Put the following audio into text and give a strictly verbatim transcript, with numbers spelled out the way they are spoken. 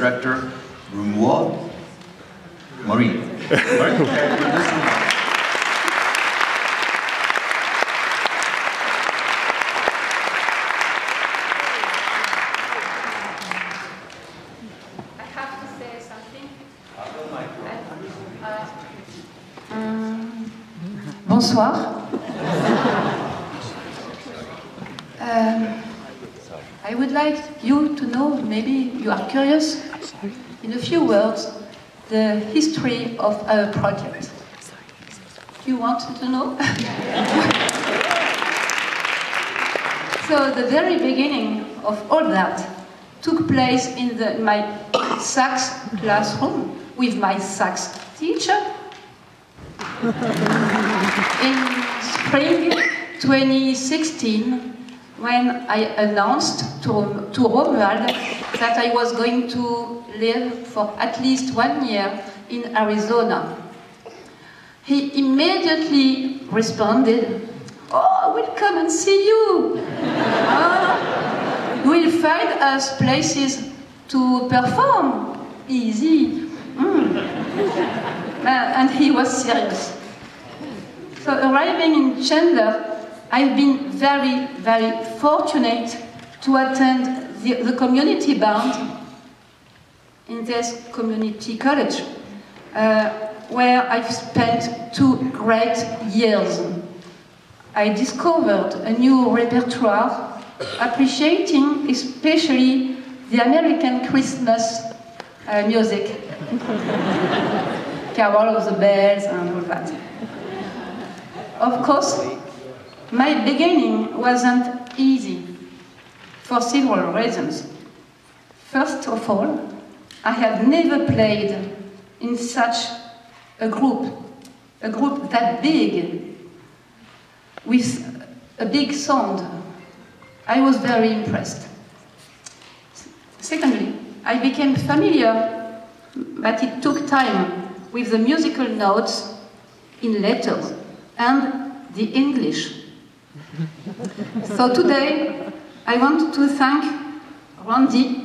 director, Romuald Marie. Marie. Bonsoir. Um, I would like you to know, maybe you are curious, in a few words, the history of our project. You want to know? So the very beginning of all that took place in the, my sax classroom with my sax teacher. In spring twenty sixteen, when I announced to, to Romuald that I was going to live for at least one year in Arizona, he immediately responded, "Oh, we'll come and see you. Oh, we'll find us places to perform. Easy." Mm. Uh, and he was serious. So arriving in Chandler, I've been very, very fortunate to attend the, the community band in this community college, uh, where I've spent two great years. I discovered a new repertoire, appreciating especially the American Christmas uh, music. Carol of the Bells and all that. Of course, my beginning wasn't easy for several reasons. First of all, I had never played in such a group, a group that big, with a big sound. I was very impressed. Secondly, I became familiar, but it took time, with the musical notes in letters and the English. So today, I want to thank Randy